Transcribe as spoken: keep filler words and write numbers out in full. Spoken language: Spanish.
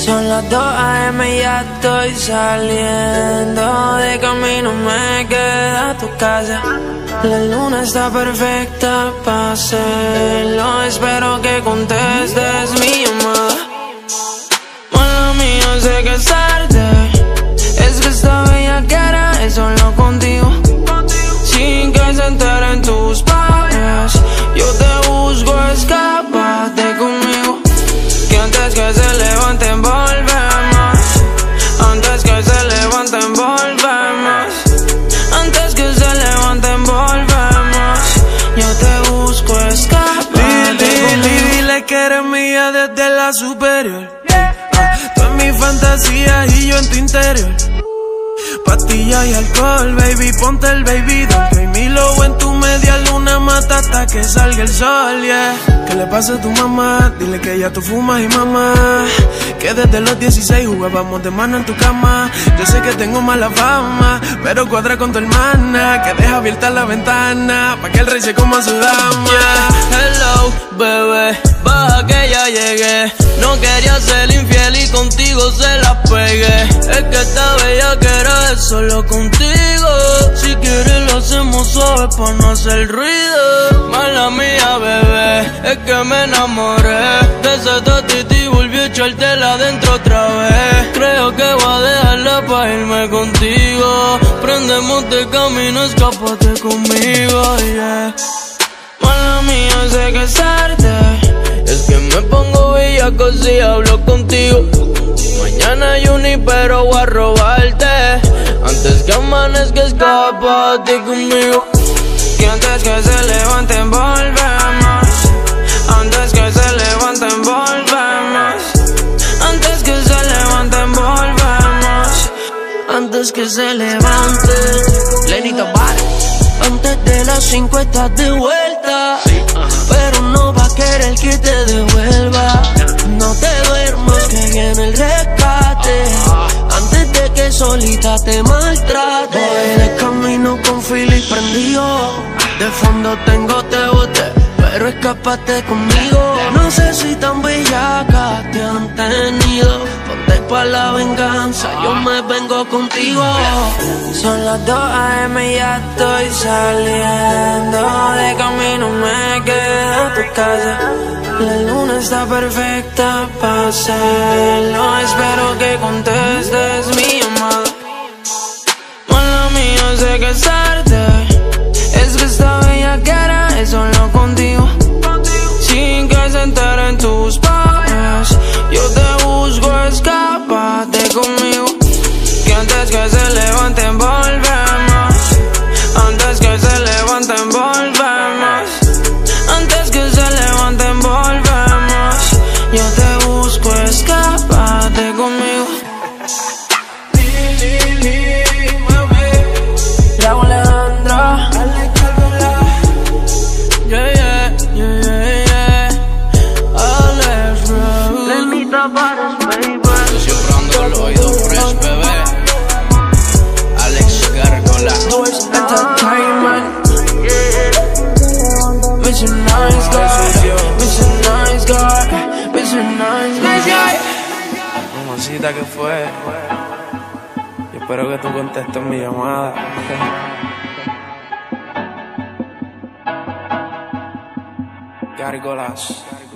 Son las dos a eme y ya estoy saliendo. De camino me queda a tu casa. La luna está perfecta para hacerlo. Espero que contestes mi llamada. Mala mía, sé que es tarde. Es que esta bellaquera es solo contigo. Sin que se enteren tus padres, yo te busco, escápate conmigo. Que antes que se levanten volvemos. Antes que se levanten volvemos. Antes que se levanten volvemos. Yo te busco, escápate conmigo. Dile que eres mía desde la superior. Ah, tú en mi fantasía y yo en tu interior. Pastillas y alcohol, baby, ponte el baby doll. Que mi lobo en tu media luna mata hasta que salga el sol, yeah. ¿Qué le pasa a tu mamá? Dile que ya tú fumas y mamá. Que desde los dieciséis jugábamos de mano en tu cama. Yo sé que tengo mala fama, pero cuadra con tu hermana. Que deja abierta la ventana pa' que el rey se coma a su dama, yeah. Hello, bebé, baja que ya llegué. No quería ser infiel y contigo se la pegué. Es que esta bella que era es solo contigo. Si quieres lo hacemos suave pa' no hacer ruido. Mala mía, bebé, es que me enamoré de esa tatita y volví a echártela adentro otra vez. Creo que voy a dejarla pa' irme contigo. Prendemos de camino, escápate conmigo, yeah. Mala mía, sé que es tarde. Es que me pongo bellaco si hablo contigo. Mañana Juni, pero voy a robarte. Antes que amanezca, escápate conmigo. Que antes que se levanten volvemos. Antes que se levanten volvemos. Antes que se levanten volvemos. Antes que se levanten. Lenny Tavares. Antes de las cinco estás de vuelta. Pero no va a querer que te devuelva. No te duermas que viene el rescate. Antes de que solita te maltrate. Voy de camino con Philly prendido. De fondo tengo te bote, pero escápate conmigo. No sé si tan bellaca te han tenido. Ponte pa' la venganza, yo me vengo contigo. Son las dos a eme y ya estoy saliendo. De camino me queda a tu casa. La luna está perfecta para hacerlo. Espero que contestes mi llamada. Mala mía, sé que es tarde. Es que esta bellaquera es solo contigo. Sin que se enteren tus padres, yo te busco, escápate conmigo. Que antes que se levanten volvemos. Antes que se levanten volvemos. Antes que se levanten volvemos. Yo te busco, escápate conmigo. Raúl Alejandro. Yeah, yeah, yeah, yeah, yeah. Alex Raúl. Lenny Tavares, baby. Yo siempre ando al oído fresh, bebé. Alex Gargola. Doors Entertainment. Mister Nice Guy. Mister Nice Guy. Mister Nice Guy. Mamacita, ¿qué fue? Yo espero que tú contestes mi llamada. Gargolas.